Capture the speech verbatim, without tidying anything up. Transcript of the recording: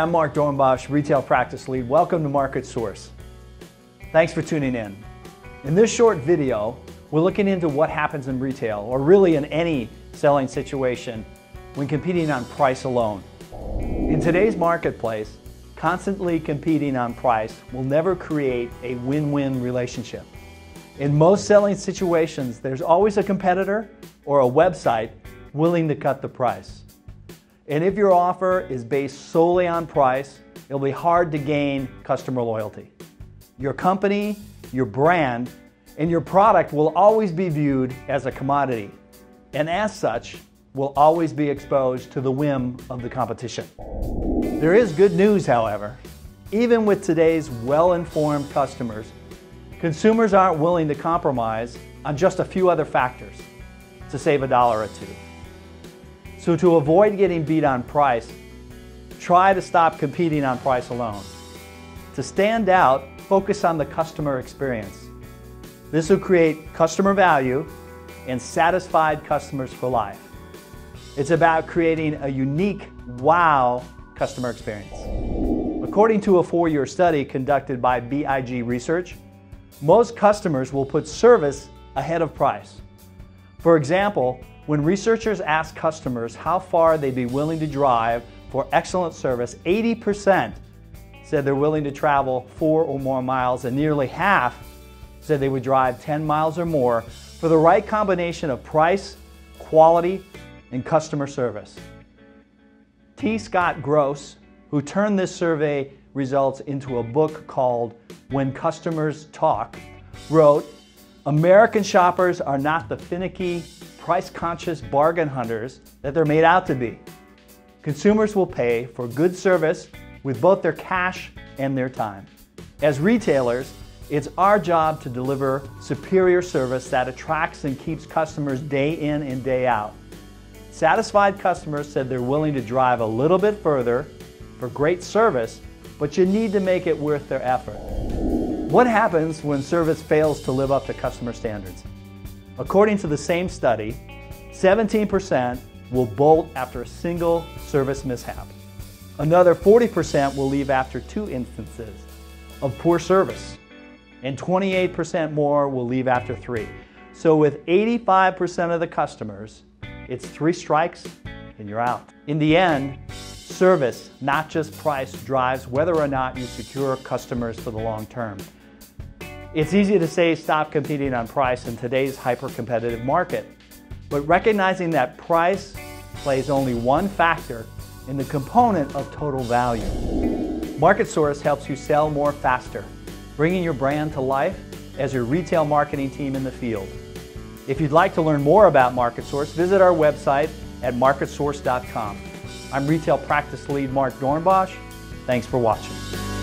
I'm Mark Dornbosch, Retail Practice Lead. Welcome to Market Source. Thanks for tuning in. In this short video, we're looking into what happens in retail, or really in any selling situation, when competing on price alone. In today's marketplace, constantly competing on price will never create a win-win relationship. In most selling situations, there's always a competitor or a website willing to cut the price. And if your offer is based solely on price, it'll be hard to gain customer loyalty. Your company, your brand, and your product will always be viewed as a commodity, and as such, will always be exposed to the whim of the competition. There is good news, however. Even with today's well-informed customers, consumers aren't willing to compromise on just a few other factors to save a dollar or two. So to avoid getting beat on price, try to stop competing on price alone. To stand out, focus on the customer experience. This will create customer value and satisfied customers for life. It's about creating a unique wow customer experience. According to a four-year study conducted by B I G Research, most customers will put service ahead of price. For example, when researchers asked customers how far they'd be willing to drive for excellent service, eighty percent said they're willing to travel four or more miles, and nearly half said they would drive ten miles or more for the right combination of price, quality, and customer service. T. Scott Gross, who turned this survey results into a book called When Customers Talk, wrote, "American shoppers are not the finicky, price-conscious bargain hunters that they're made out to be. Consumers will pay for good service with both their cash and their time." As retailers, it's our job to deliver superior service that attracts and keeps customers day in and day out. Satisfied customers said they're willing to drive a little bit further for great service, but you need to make it worth their effort. What happens when service fails to live up to customer standards? According to the same study, seventeen percent will bolt after a single service mishap. Another forty percent will leave after two instances of poor service, and twenty-eight percent more will leave after three. So with eighty-five percent of the customers, it's three strikes and you're out. In the end, service, not just price, drives whether or not you secure customers for the long term. It's easy to say stop competing on price in today's hyper-competitive market, but recognizing that price plays only one factor in the component of total value. Market Source helps you sell more faster, bringing your brand to life as your retail marketing team in the field. If you'd like to learn more about Market Source, visit our website at market source dot com. I'm Retail Practice Lead Mark Dornbosch. Thanks for watching.